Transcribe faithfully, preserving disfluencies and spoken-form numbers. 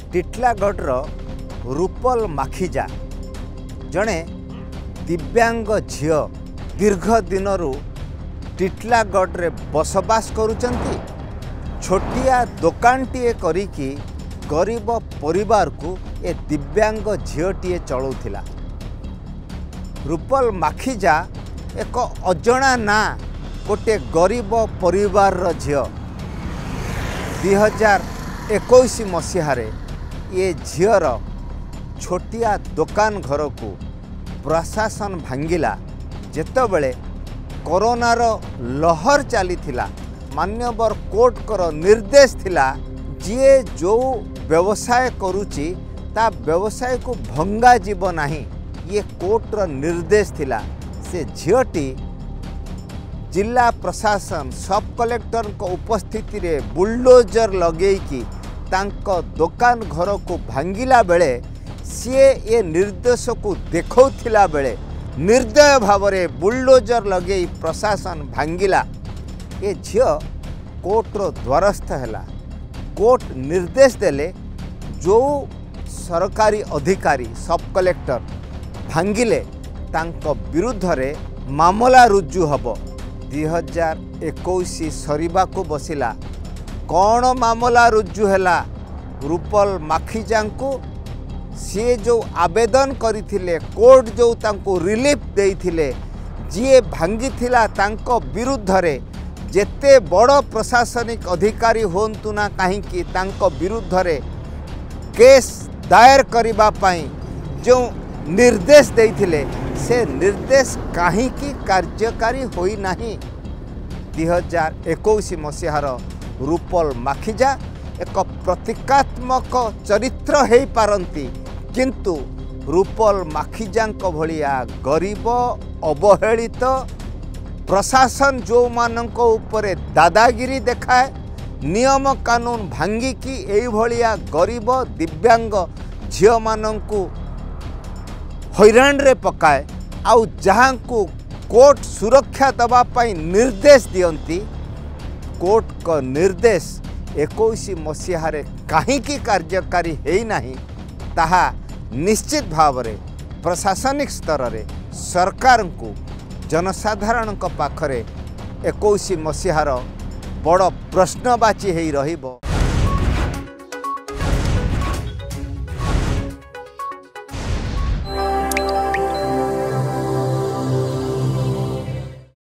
टिटलागढ़ रूपल माखीजा जड़े दिव्यांग झील दीर्घ दिनरू टिटलागढ़ रे बसवास करुचंती। छोटिया दुकानटीए करिकी गरीब परिवार को ए दिव्यांग झीलटीए चलाउथिला। रूपल माखीजा एक अजणा ना गोटे गरीब परिवार रो झील। दुई हजार इक्कीस मसीह ये झीर छोटिया दुकान घर को प्रशासन भांगिला जेतेबेले कोरोनार लहर चली मान्यवर कोर्ट कर निर्देश थिला जे जो व्यवसाय करुची ता व्यवसाय को भंगा जीव नहीं ये कोर्टर निर्देश थिला। से झीटी जिला प्रशासन सब कलेक्टर को उपस्थिति रे बुलडोजर लगेकी तांको दुकान घर को भांगिला बेले सीए ये निर्देश को देखौथिला बेले निर्दय भावरे बुलडोजर लगे प्रशासन भांगिला। ये झील कोर्टर द्वारस्थ है। कोर्ट निर्देश देले जो सरकारी अधिकारी सब कलेक्टर भांगिले तांको विरुद्ध रे मामला रुजु हब। दुई हजार इक्कीस सरीबा को बसिला कौन मामला रुजु हैला रूपल माखीजा को सी जो आवेदन करथिले कोर्ट जो तांको रिलीफ देइथिले जी भांगी थिला तांको विरुद्ध रे जेते बड़ प्रशासनिक अधिकारी होंतु ना कहीं तांको विरुद्ध रे केस दायर करिबा पाई जो निर्देश देइथिले से निर्देश कहीं कार्यकारी होई नाही। दुई हजार इक्कीस मसीहार रूपल माखीजा एक प्रतीकात्मक चरित्र है पारंती किंतु रूपल माखीजा भलिया गरीब अवहेलित प्रशासन जो मानक उपरे दादागिरी देखाए नियम कानून भांगी की एई भलिया गरीब दिव्यांग झील मानकु हैरान रे पकाए आउ जहां को कोर्ट सुरक्षा दबा पाई निर्देश दियंती कोर्ट का निर्देश इक्कीस मसीह कहीं कार्यकारी है नहीं ताहा निश्चित भाव रे प्रशासनिक स्तर रे सरकार को जनसाधारण पाखरे इक्कीस मसीहार बड़ प्रश्नवाची है रहिबो।